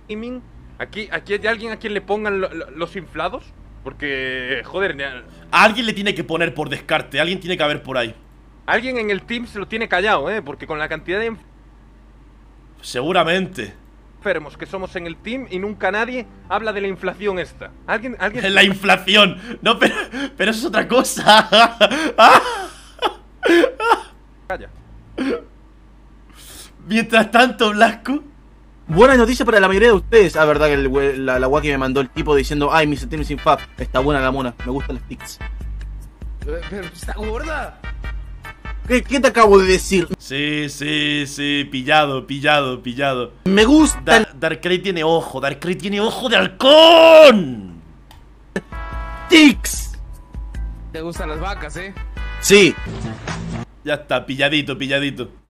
gaming. Aquí hay alguien a quien le pongan los inflados. Porque, joder, A alguien le tiene que poner por descarte. Alguien tiene que haber por ahí. alguien en el team se lo tiene callado, porque con la cantidad de Seguramente. enfermos que somos en el team y nunca nadie habla de la inflación esta. Alguien La inflación. No, pero eso es otra cosa. calla. Mientras tanto, Blasco. Buena noticia para la mayoría de ustedes. Ah, verdad que la guaki me mandó el tipo diciendo: ay, mi Septiembre sin fab. Está buena la mona, me gustan las tics. Pero está gorda. ¿Qué te acabo de decir? Sí, pillado. Me gusta Darkrai tiene ojo de halcón. tics. Te gustan las vacas, Sí. Ya está, pilladito.